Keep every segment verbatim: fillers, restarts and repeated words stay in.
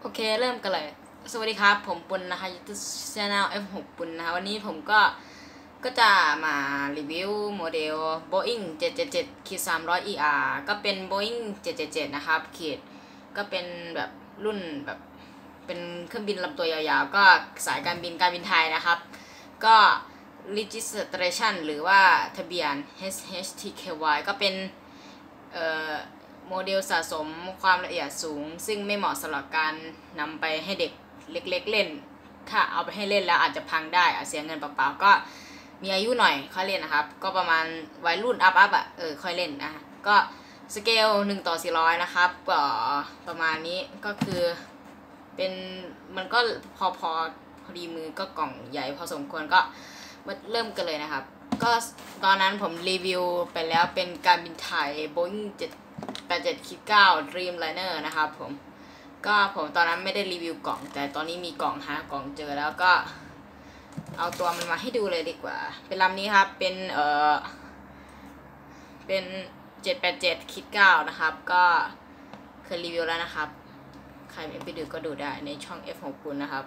โอเคเริ่มกันเลยสวัสดีครับผมปุณนะคะยูทูบช anel เอฟ หก ปุณนะคะวันนี้ผมก็ก็จะมารีวิวโมเดล Boeing เจ็ด เจ็ด เจ็ด สามร้อย อี อาร์ ก็เป็น Boeing เจ็ด เจ็ด เจ็ด นะครับขีดก็เป็นแบบรุ่นแบบเป็นเครื่องบินลำตัวยาวๆก็สายการบินการบินไทยนะครับก็ registration หรือว่าทะเบียน เอช เอช ที เค วาย ก็เป็นเอ่อโมเดลสะสมความละเอียดสูงซึ่งไม่เหมาะสำหรับการนำไปให้เด็กเล็กๆเล่นถ้าเอาไปให้เล่นแล้วอาจจะพังได้เสียเงินเปล่าๆก็มีอายุหน่อยค่อยเล่นนะครับก็ประมาณวัยรุ่นอัพอัพอ่ะเออค่อยเล่นนะก็สเกลหนึ่งต่อสี่ร้อยนะครับก็ประมาณนี้ก็คือเป็นมันก็พอพอพอดีมือก็กล่องใหญ่พอสมควรก็มาเริ่มกันเลยนะครับก็ตอนนั้นผมรีวิวไปแล้วเป็นการบินไทย Boeing เจ็ด แปด เจ็ด เก้า Dreamliner นะครับผมก็ผมตอนนั้นไม่ได้รีวิวกล่องแต่ตอนนี้มีกล่องหากล่องเจอแล้วก็เอาตัวมันมาให้ดูเลยดีกว่าเป็นลำนี้ครับเป็นเอ่อเป็น เจ็ด แปด เจ็ด เก้า นะครับก็เคยรีวิวแล้วนะครับใครไม่ไปดูก็ดูได้ในช่อง เอฟ หก คุณนะครับ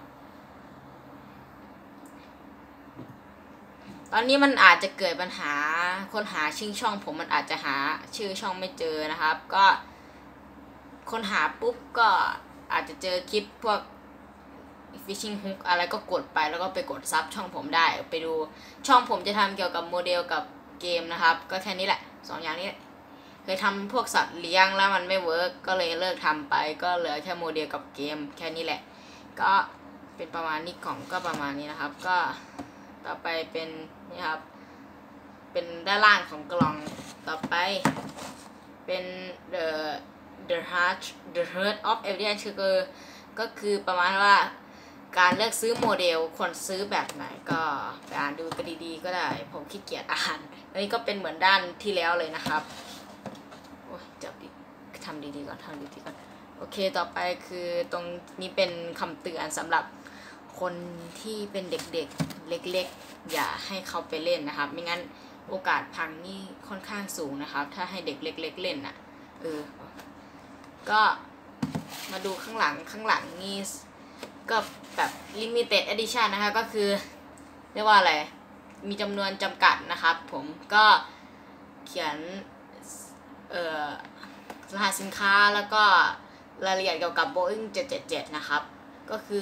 ตอนนี้มันอาจจะเกิดปัญหาค้นหาชื่อช่องผมมันอาจจะหาชื่อช่องไม่เจอนะครับก็ค้นหาปุ๊บก็อาจจะเจอคลิปพวก Fishing Hook อะไรก็กดไปแล้วก็ไปกดซับช่องผมได้ไปดูช่องผมจะทำเกี่ยวกับโมเดลกับเกมนะครับก็แค่นี้แหละสองอย่างนี้เคยทำพวกสัตว์เลี้ยงแล้วมันไม่เวิร์กก็เลยเลิกทำไปก็เหลือแค่โมเดลกับเกมแค่นี้แหละก็เป็นประมาณนี้กล่องก็ประมาณนี้นะครับก็ต่อไปเป็นนี่ครับเป็นด้านล่างของกล่องต่อไปเป็น the the heart the heart of evidence คือก็คือประมาณว่าการเลือกซื้อโมเดลควรซื้อแบบไหนก็ไปอ่านดูกันดีๆก็ได้ผมขี้เกียจอ่านอันนี้ก็เป็นเหมือนด้านที่แล้วเลยนะครับโอ้ยจับดิทำดีๆก่อนทำดีๆก่อนโอเคต่อไปคือตรงนี้เป็นคำเตือนสำหรับคนที่เป็นเด็กๆเล็กๆอย่าให้เขาไปเล่นนะครับไม่งั้นโอกาสพังนี่ค่อนข้างสูงนะครับถ้าให้เด็กเล็กๆเล่นน่ะเออก็มาดูข้างหลังข้างหลังนี่ก็แบบ limited edition นะคะก็คือเรียกว่าอะไรมีจำนวนจำกัดนะครับผมก็เขียนเอ่อรหัสสินค้าแล้วก็รายละเอียดเกี่ยวกับ Boeing เจ็ด เจ็ด เจ็ด นะครับก็คือ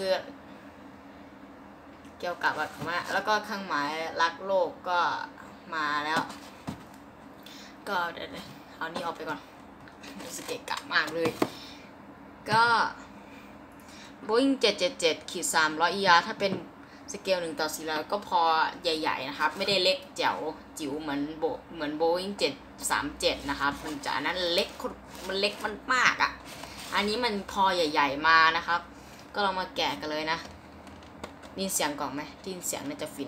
เกี่ยวกับแบบว่าแล้วก็เครื่องหมายรักโลกก็มาแล้วก็เดี๋ยวเอานี่ออกไปก่อนสเกะกะมากเลยก็ Boeing เจ็ด เจ็ด เจ็ด สามร้อย อี อาร์ ถ้าเป็นสเกลหนึ่งต่อสี่ร้อยก็พอใหญ่ๆนะครับไม่ได้เล็กแจ๋วจิ๋วเหมือนโบเหมือน Boeing เจ็ด สาม เจ็ด นะครับมันจะนั้นเล็กมันเล็กมันมากอ่ะอันนี้มันพอใหญ่ๆมานะครับก็เรามาแกะกันเลยนะนี่เสียงกล่องไหมที่เสียงน่าจะฟิน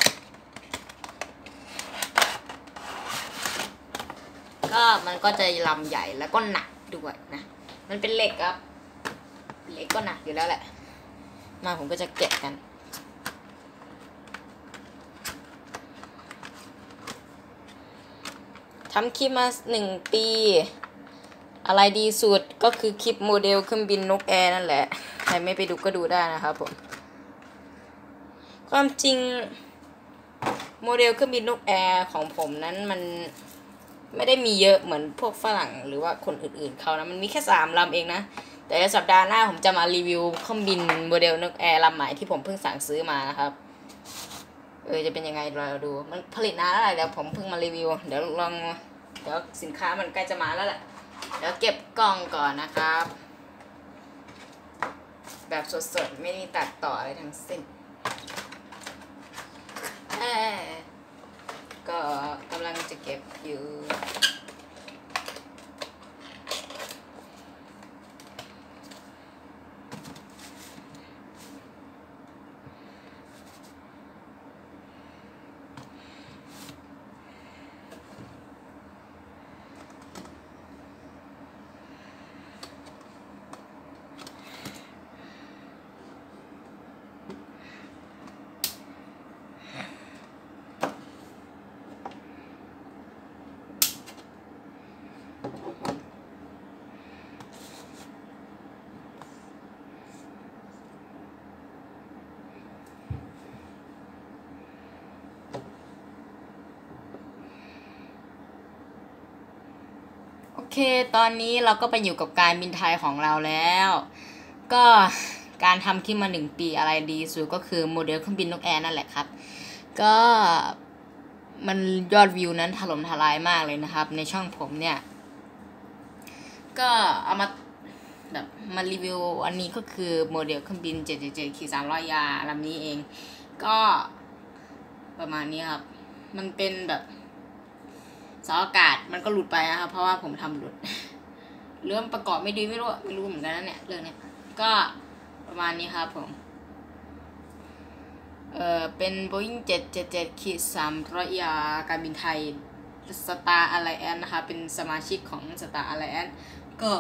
ก็มันก็จะลำใหญ่แล้วก็หนักด้วยนะมันเป็นเหล็กครับเหล็กก็หนักอยู่แล้วแหละมาผมก็จะแกะกันทำคลิปมาหนึ่งปีอะไรดีสุดก็คือคลิปโมเดลเครื่องบินนกแอร์นั่นแหละใครไม่ไปดูก็ดูได้นะครับผมความจริงโมเดลเครื่องบินนกแอร์ของผมนั้นมันไม่ได้มีเยอะเหมือนพวกฝรั่งหรือว่าคนอื่นๆเขานะมันมีแค่สามลำเองนะแต่สัปดาห์หน้าผมจะมารีวิวเครื่องบินโมเดลนกแอร์ลำใหม่ที่ผมเพิ่งสั่งซื้อมานะครับเออจะเป็นยังไงเราดูมันผลิตนานแล้วแหละเดี๋ยวผมเพิ่งมารีวิวเดี๋ยวลองเดี๋ยวสินค้ามันใกล้จะมาแล้วแหละเดี๋ยวเก็บกล้องก่อนนะครับแบบสดๆไม่มีตัดต่ออะไรทั้งสิ้นก็กำลังจะเก็บอยู่เคตอนนี้เราก็ไปอยู่กับการบินไทยของเราแล้ว ก็การทำขึ้นมาหนึ่งปีอะไรดีสุดก็คือโมเดลเครื่องบินนกแอร์นั่นแหละครับก็มันยอดวิวนั้นถล่มทลายมากเลยนะครับในช่องผมเนี่ยก็เอามาแบบมารีวิวอันนี้ก็คือโมเดลเครื่องบินเจ็ดเจ็ดเจ็ดสามร้อยยาลำนี้เองก็ประมาณนี้ครับมันเป็นแบบเสาอากาศมันก็หลุดไปนะครับเพราะว่าผมทำหลุดเรื่องประกอบไม่ดีไม่รู้ไม่รู้เหมือนกันนะเนี่ยเรื่องเนี้ยก็ประมาณนี้ครับผมเอ่อเป็น Boeing เจ็ดเจ็ดเจ็ดสามร้อยยาการบินไทย Star Alliance นะคะเป็นสมาชิกของ Star Alliance ก็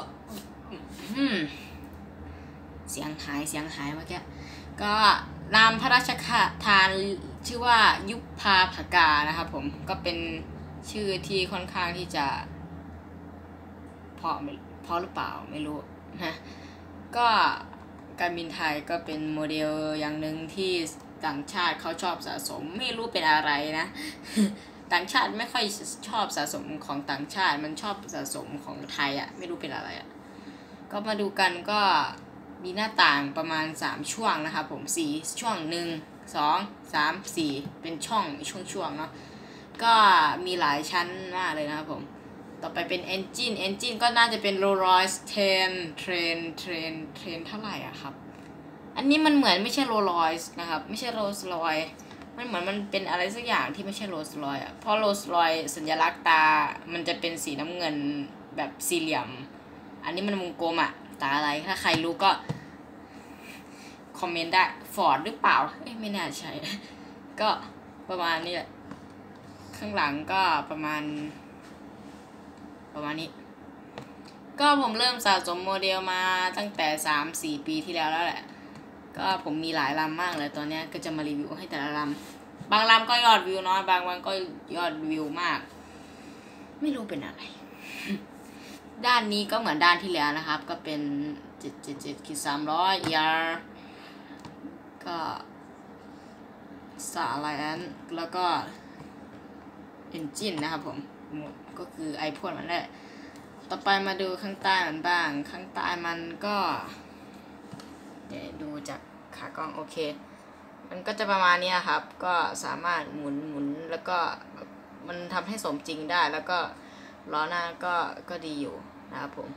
เสียงหายเสียงหายเมื่อกี้ก็นามพระราชทานชื่อว่ายุพภาภกานะครับผมก็เป็นชื่อที่ค่อนข้างที่จะพอพอหรือเปล่าไม่รู้นะก็การบินไทยก็เป็นโมเดลอย่างหนึ่งที่ต่างชาติเขาชอบสะสมไม่รู้เป็นอะไรนะ ต่างชาติไม่ค่อยชอบสะสมของต่างชาติมันชอบสะสมของไทยอ่ะไม่รู้เป็นอะไรอ่ะก็มาดูกันก็มีหน้าต่างประมาณสามช่วงนะครับผมสี่ช่วงหนึ่ง สอง สาม สี่เป็นช่องช่วงๆเนาะก็มีหลายชั้นมากเลยนะครับผมต่อไปเป็น engine engine ก็น่าจะเป็น Rolls-Royce เทรนเทรนเทรนเทรนเท่าไหร่อ่ะครับอันนี้มันเหมือนไม่ใช่ Rolls-Royce นะครับไม่ใช่ Rolls-Royce มันเหมือนมันเป็นอะไรสักอย่างที่ไม่ใช่ Rolls-Royce อ่ะเพราะ Rolls-Royce สัญลักษณ์ตามันจะเป็นสีน้ำเงินแบบสี่เหลี่ยมอันนี้มันวงกลมอ่ะตาอะไรถ้าใครรู้ก็คอมเมนต์ได้ Ford หรือเปล่าเอ้ยไม่น่าใช่ก็ประมาณนี้แหละข้างหลังก็ประมาณประมาณนี้ก็ผมเริ่มสะสมโมเดลมาตั้งแต่ สามถึงสี่ ปีที่แล้วแล้วแหละก็ผมมีหลายลำมากเลยตอนนี้ก็จะมารีวิวให้แต่ละลำบางลำก็ยอดวิวน้อยบางวันก็ยอดวิวมากไม่รู้เป็นอะไร ด้านนี้ก็เหมือนด้านที่แล้วนะครับก็เป็นเจ็ดเจ็ดเจ็ดสามร้อยยาก็สาไลแอนแล้วก็เอนจินนะครับผมก็คือไอพ่นมันแหละต่อไปมาดูข้างใต้มันบ้างข้างใต้มันก็เดี๋ยวดูจากขากล้องโอเคมันก็จะประมาณนี้ครับก็สามารถหมุนหมุนแล้วก็มันทำให้สมจริงได้แล้วก็ล้อหน้าก็ก็ดีอยู่นะครับผม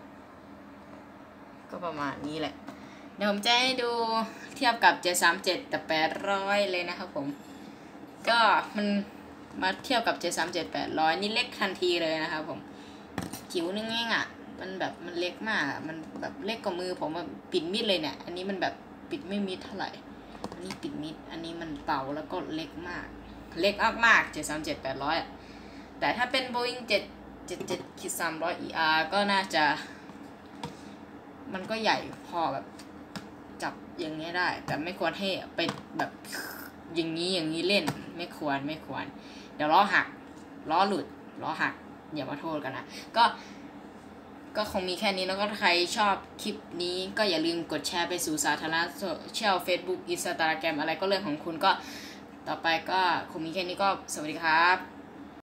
ก็ประมาณนี้แหละเดี๋ยวผมจะให้ดูเทียบกับเจ็ดสามเจ็ดกับแปดร้อยเลยนะครับผมก็มันมาเทียบกับเจ็ดสามเจ็ด แปดร้อยนี่เล็กทันทีเลยนะครับผมจิ๋วนึงเองอ่ะมันแบบมันเล็กมากมันแบบเล็กกว่ามือผมแบบปิดมิดเลยเนี่ยอันนี้มันแบบปิดไม่มิดเท่าไหร่อันนี้ปิดมิดอันนี้มันเป่าแล้วก็เล็กมากเล็กมากๆเจ็ดสามเจ็ด แปดร้อยแต่ถ้าเป็น Boeing เจ็ดเจ็ดเจ็ดสามร้อย อี อาร์ ก็น่าจะมันก็ใหญ่พอแบบจับอย่างนี้ได้แต่ไม่ควรให้ไปแบบอย่างนี้อย่างนี้เล่นไม่ควรไม่ควรเดี๋ยวล้อหักล้อหลุดล้อหักอย่ามาโทษกันนะก็ก็คงมีแค่นี้แล้วก็ใครชอบคลิปนี้ก็อย่าลืมกดแชร์ไปสู่สาธารณะโซเชียล Facebook Instagram อะไรก็เรื่องของคุณก็ต่อไปก็คงมีแค่นี้ก็สวัสดีครับ